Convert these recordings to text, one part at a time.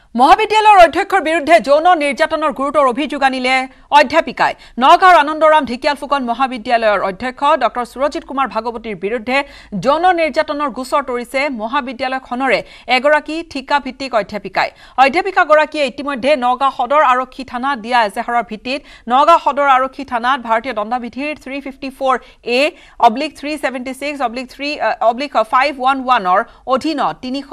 মহাবিদ্যালয়ৰ অধ্যক্ষৰ বিৰুদ্ধে যৌন নিৰ্যাতনৰ গুৰুতৰ অভিযোগ আনিলে অধ্যাপিকাই নগাঁৱৰ আনন্দৰাম ঢেকিয়াল ফুকন মহাবিদ্যালয়ৰ অধ্যক্ষ ডক্টৰ সুৰজিত কুমাৰ ভাগৱতীৰ বিৰুদ্ধে যৌন নিৰ্যাতনৰ গোচৰ তৰিছে মহাবিদ্যালয়খনৰে এগৰাকী ঠিকা ভিত্তিক অধ্যাপিকাই অধ্যাপিকাগৰাকীয়ে ইতিমধ্যে নগাঁও সদৰ আৰক্ষী থানাত দিয়া এজাহাৰৰ ভিত্তিত নগাঁও সদৰ আৰক্ষী থানাত ভাৰতীয় দণ্ডবিধিৰ 354A/376/3/511 অধীনত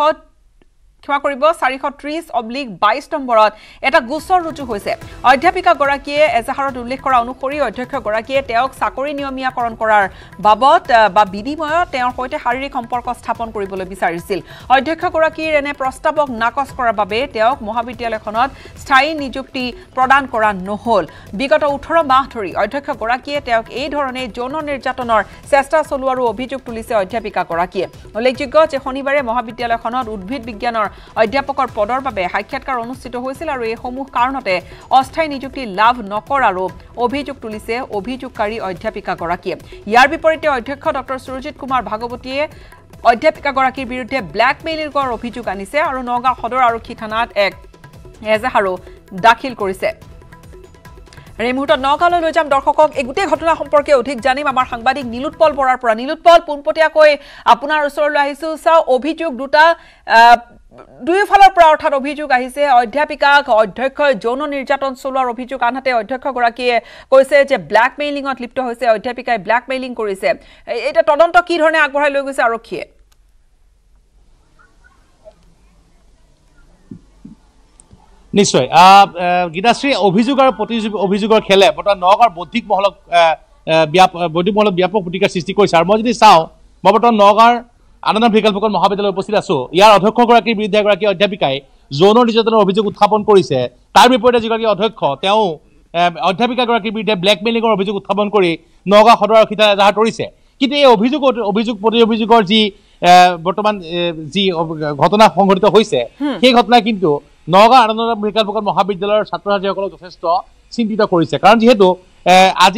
430/22 নম্বৰত এটা গোচৰ ৰুজু হৈছে অধ্যাপিকাগৰাকীয়ে এজাহাৰত উল্লেখ কৰা অনুসৰি অধ্যক্ষগৰাকীয়ে তেওঁক চাকৰি নিয়মীয়াকৰণ কৰাৰ বাবদ বা বিনিময়ত তেওঁৰ সৈতে শাৰীৰিক সম্পৰ্ক স্থাপন কৰিবলৈ বিচাৰিছিল অধ্যক্ষগৰাকীৰ এনে প্ৰস্তাৱক নাকচ কৰাৰ বাবে তেওঁক মহাবিদ্যালয়খনত স্থায়ী নিযুক্তি প্ৰদান কৰা নহল বিগত 18 মাহ ধৰি অধ্যক্ষগৰাকীয়ে তেওঁক এই ধৰণে যৌন নিৰ্যাতনৰ চেষ্টা চলোৱাৰ অভিযোগ তুলিছে অধ্যাপিকাগৰাকীয়ে উল্লেখযোগ্য যে শনিবাৰে মহাবিদ্যালয়খনত উদ্ভিদ বিজ্ঞানৰ অধ্যাপকৰ পদৰ বাবে সাক্ষাৎকাৰ অনুষ্ঠিত হৈছিল আৰু এই সমূহ কাৰণতে অস্থায়ী নিযুক্তি লাভ নকৰাৰো অভিযোগ তুলিছে অভিযোগকাৰী অধ্যাপিকাগৰাকীয়ে ইয়াৰ বিপৰীতে অধ্যক্ষ ডক্টৰ সুৰজিত কুমাৰ ভাগৱতীয়ে অধ্যাপিকাগৰাকীৰ বিৰুদ্ধে ব্ল্যাকমেইলিংৰ অভিযোগ আনিছে আৰু নগাঁও সদৰ আৰক্ষী থানাত এক এজাহাৰো দাখিল কৰিছে এই মুহূৰ্তত নগাঁৱলৈ লৈ যাম দৰ্শকক এই গোটেই ঘটনা সম্পৰ্কে অধিক জানিম আমাৰ সাংবাদিক নীলোৎপল বৰাৰ পৰা নীলোৎপল পোনপটীয়াকৈ আপোনাৰ ওচৰলৈ আহিছো চাও অভিযোগ দুটা দুয়োফালৰ পৰা অৰ্থাৎ অভিযোগ আহিছে অধ্যাপিকাক অধ্যক্ষই যৌন নিৰ্যাতন চলোৱাৰ অভিযোগ আনহাতে অধ্যক্ষগৰাকীয়ে কৈছে যে ব্ল্যাকমেইলিংত লিপ্ত হৈছে অধ্যাপিকাই ব্ল্যাকমেইলিং কৰিছে এটা তদন্ত কি ধৰণে আগবঢ়াই লৈ গৈছে আৰক্ষীয়ে নিশ্চয় গীতাশ্ৰী অভিযোগ আৰু অভিযোগৰ খেলে বৰ্তমান নগাঁৱৰ বৌদ্ধিক মহলক ব্যাপক প্ৰতিক্ৰিয়াৰ সৃষ্টি কৰিছে আৰু মই যদি চাওঁ মই বৰ্তমান নগাঁৱৰ আনন্দৰাম ঢেকিয়াল ফুকন মহাবিদ্যালয়ত উপস্থিত আছো ইয়াৰ অধ্যক্ষগৰাকীৰ বিৰুদ্ধে এগৰাকী অধ্যাপিকাই যৌন নিৰ্যাতনৰ অভিযোগ উত্থাপন কৰিছে তাৰ বিপৰীতে যিগৰাকী অধ্যক্ষ তেওঁ অধ্যাপিকাগৰাকীৰ বিৰুদ্ধে ব্ল্যাকমেইলিংৰ অভিযোগ উত্থাপন কৰি নগাঁও সদৰ আৰক্ষী থানাত এজাহাৰ কৰিছে কিন্তু এই অভিযোগৰ যি বৰ্তমান যি ঘটনা সংঘটিত হৈছে সেই ঘটনা কিন্তু নগাঁও আনন্দৰাম ঢেকিয়াল ফুকন মহাবিদ্যালয়ৰ ছাত্ৰ ছাত্ৰীসকলক যথেষ্ট চিন্তিত কৰিছে কাৰণ যিহেতু আজি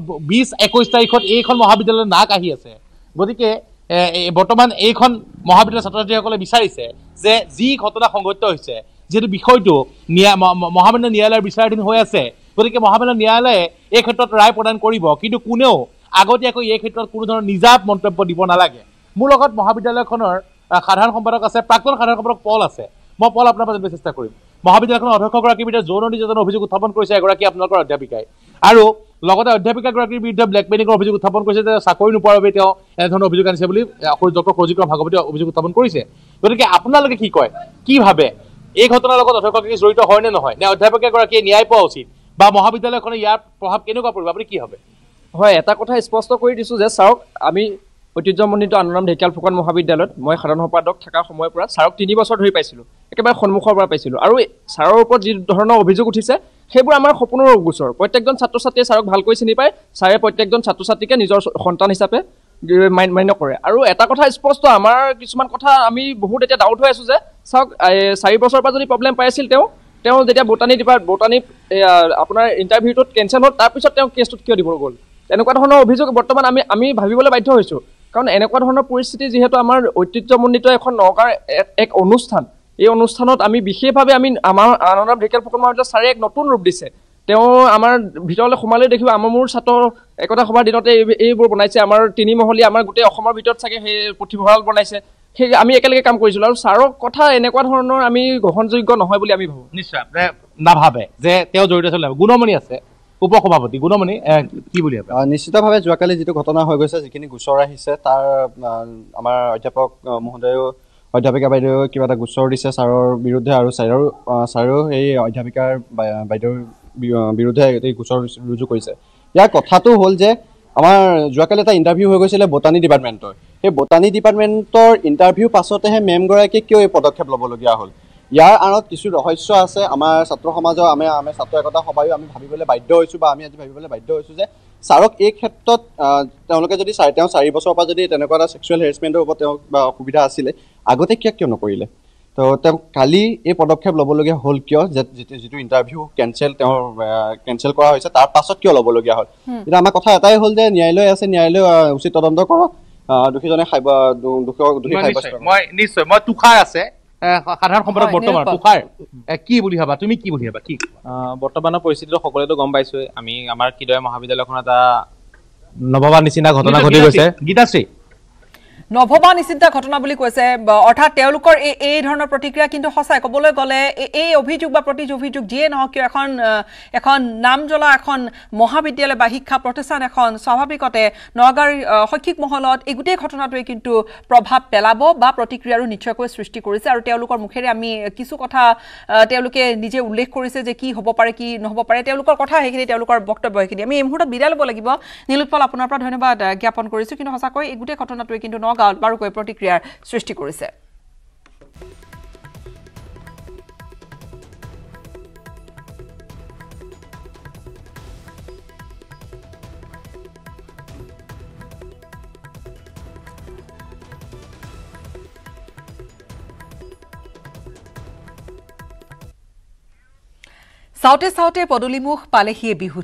20-21 তাৰিখত এইখন মহাবিদ্যালয়ৰ নাক আহি আছে গতিকে বৰ্তমান এইখন মহাবিদ্যালয়ৰ ছাত্ৰ ছাত্ৰীসকলে বিচাৰিছে যে যি ঘটনা সংঘটিত হৈছে যেহেতু বিষয়টো মহামান্য ন্যায়ালয়ৰ বিচাৰাধীন হৈ আছে গতিকে মহামান্য ন্যায়ালয়ে এই ক্ষেত্ৰত ৰায় প্ৰদান কৰিব কিন্তু কোনেও আগতীয়াকৈ এই ক্ষেত্ৰত কোনো ধৰণৰ নিজা মন্তব্য দিব নালাগে মোৰ লগত মহাবিদ্যালয়খনৰ সাধাৰণ সম্পাদক আছে প্ৰাক্তন সাধাৰণ সম্পাদক পল আছে মই পল আপোনাৰ পৰা জানিবলৈ চেষ্টা কৰিম মহাবিদ্যালয়খনৰ অধ্যক্ষগৰাকীৰ বিৰুদ্ধে যৌন নিৰ্যাতনৰ অভিযোগ উত্থাপন কৰিছে এগৰাকী আপোনালোকৰ অধ্যাপিকাই আৰু লগতে অধ্যাপিকাগৰাকীৰ বিৰুদ্ধে ব্ল্যাকমেইলিংৰ অভিযোগ উত্থাপন কৰিছে যে চাকৰি নোপোৱাৰ বাবে তেওঁ এনেধৰণৰ অভিযোগ আনিছে বুলি ডক্টৰ সুৰজিত কুমাৰ ভাগৱতীয়ে অভিযোগ উত্থাপন কৰিছে গতিকে আপোনালোকে কি কয় কি ভাবে এই ঘটনাৰ লগত অধ্যক্ষগৰাকী জড়িত হয় নে নহয় নে অধ্যাপিকাগৰাকীয়ে ন্যায় পোৱা উচিত বা মহাবিদ্যালয়খনে ইয়াৰ প্ৰভাৱ কেনেকুৱা পৰিব আপুনি কি ভাবে হয় এটা কথা স্পষ্ট কৰি দিছো যে চাওক আমি ঐতিহ্যমণ্ডিত আনন্দৰাম ঢেকিয়াল ফুকন মহাবিদ্যালয়ত মই সাধাৰণ সম্পাদক থকাৰ সময়ৰ পৰা ছাৰক 3 বছৰ ধৰি পাইছিলোঁ একেবাৰে সন্মুখৰ পৰা পাইছিলোঁ আৰু ছাৰৰ ওপৰত যি ধৰণৰ অভিযোগ উঠিছে সেইবোৰ আমাৰ সপোনৰ গোচৰ প্ৰত্যেকজন ছাত্ৰ ছাত্ৰীয়ে ছাৰক ভালকৈ চিনি পায় ছাৰে প্ৰত্যেকজন ছাত্ৰ ছাত্ৰীকে নিজৰ সন্তান হিচাপে মান্য কৰে আৰু এটা কথা স্পষ্ট আমাৰ কিছুমান কথা আমি বহুত এতিয়া ডাউট হৈ আছো যে চাওক 4 বছৰৰ পৰা যদি প্ৰব্লেম পাই আছিল তেওঁ যেতিয়া বটানী আপোনাৰ ইণ্টাৰভিউটোত কেঞ্চেল হ'ল তাৰপিছত তেওঁ কেছটোত কিয় দিব গ'ল এনেকুৱা ধৰণৰ অভিযোগ বৰ্তমান আমি ভাবিবলৈ বাধ্য হৈছোঁ কাৰণ এনেকুৱা ধৰণৰ পৰিস্থিতি যিহেতু আমাৰ ঐতিহ্যমণ্ডিত এখন নগাঁৱৰ এক অনুষ্ঠান এই অনুষ্ঠানত আমি বিশেষভাৱে আমাৰ আনন্দৰাম ঢেকিয়াল ফুকন মহাবিদ্যালয়ৰ ছাৰে এক নতুন ৰূপ দিছে তেওঁ আমাৰ ভিতৰলৈ সোমালে দেখিব মোৰ ছাত্ৰ একতা সভাৰ দিনতে এইবোৰ বনাইছে আমাৰ 3 মহলীয়া আমাৰ গোটেই অসমৰ ভিতৰত চাগে সেই পুথিভঁৰাল বনাইছে সেই আমি একেলগে কাম কৰিছিলোঁ আৰু ছাৰৰ কথা এনেকুৱা ধৰণৰ আমি গ্ৰহণযোগ্য নহয় বুলি আমি ভাবোঁ নিশ্চয় নাভাবে যে তেওঁ জড়িত আছিল গুণমণি আছে উপসভাপতি গুণমণি কি বুলি ভাবে নিশ্চিতভাৱে যোৱাকালি যিটো ঘটনা হৈ গৈছে যিখিনি গোচৰ আহিছে তাৰ আমাৰ অধ্যাপক মহোদয়ো অধ্যাপিকা বাইদেউ কিবা এটা গোচৰ দিছে ছাৰৰ বিৰুদ্ধে আৰু ছাৰেও এই অধ্যাপিকাৰ বাইদেউৰ বিৰুদ্ধে এই গোচৰ ৰুজু কৰিছে ইয়াৰ কথাটো হ'ল যে আমাৰ যোৱাকালি এটা ইণ্টাৰভিউ হৈ গৈছিলে বটানী ডিপাৰ্টমেণ্টৰ সেই বটানী ডিপাৰ্টমেণ্টৰ ইণ্টাৰভিউ পাছতেহে মেমগৰাকীয়ে কিয় এই পদক্ষেপ ল'বলগীয়া হ'ল ইয়াৰ আঁৰত কিছু ৰহস্য আছে আমাৰ ছাত্ৰ সমাজৰ আমি ছাত্ৰ একতা সভায়ো আমি ভাবিবলৈ বাধ্য হৈছোঁ বা আমি আজি ভাবিবলৈ বাধ্য হৈছোঁ যে ছাৰক এই ক্ষেত্ৰত তেওঁলোকে যদি তেওঁ 4 বছৰৰ পৰা যদি তেনেকুৱা এটা ছেক্সুৱেল হেৰেছমেণ্টৰ ওপৰত তেওঁ বা অসুবিধা আছিলে আগতে কিয় নকৰিলে তো তেওঁ কালি এই পদক্ষেপ ল'বলগীয়া হ'ল কিয় যিটো ইণ্টাৰভিউ কেঞ্চেল কৰা হৈছে তাৰ পাছত কিয় ল'বলগীয়া হ'ল এতিয়া আমাৰ কথা এটাই হ'ল যে ন্যায়ালয় আছে ন্যায়ালয় উচিত তদন্ত কৰক দোষীজনে মই নিশ্চয় তুষাৰ আছে সাধাৰণ সম্পাদক বৰ্তমান তুষাৰ কি বুলি ভাবা তুমি কি বুলি ভাবা কি বৰ্তমানৰ পৰিস্থিতিটো সকলোৱেতো গম পাইছোৱে আমি আমাৰ কিদৰে মহাবিদ্যালয়খন এটা নভবা নিচিনা ঘটনা ঘটি গৈছে গীতাশ্ৰী নভবা নিচিন্তা ঘটনা বুলি কৈছে অৰ্থাৎ তেওঁলোকৰ এই ধৰণৰ প্ৰতিক্ৰিয়া কিন্তু সঁচাই ক'বলৈ গ'লে এই অভিযোগ বা প্ৰতি অভিযোগ যিয়ে নহওক কিয় এখন নাম জ্বলা এখন মহাবিদ্যালয় বা শিক্ষা প্ৰতিষ্ঠান এখন স্বাভাৱিকতে নগাঁৱৰ শৈক্ষিক মহলত এই গোটেই ঘটনাটোৱে কিন্তু প্ৰভাৱ পেলাব বা প্ৰতিক্ৰিয়াৰো নিশ্চয়কৈ সৃষ্টি কৰিছে আৰু তেওঁলোকৰ মুখেৰে আমি কিছু কথা তেওঁলোকে নিজে উল্লেখ কৰিছে যে কি হ'ব পাৰে কি নহ'ব পাৰে তেওঁলোকৰ কথা সেইখিনি তেওঁলোকৰ বক্তব্য সেইখিনি আমি এই মুহূৰ্তত বিদায় ল'ব লাগিব নীলোৎপল আপোনাৰ পৰা ধন্যবাদ জ্ঞাপন কৰিছোঁ কিন্তু সঁচাকৈ এই গোটেই ঘটনাটোৱে কিন্তু বাৰুকৈ প্ৰতিক্ৰিয়াৰ সৃষ্টি কৰিছে চাওঁতে চাওঁতে পদূলিমুখ পালেহিয়ে বিহু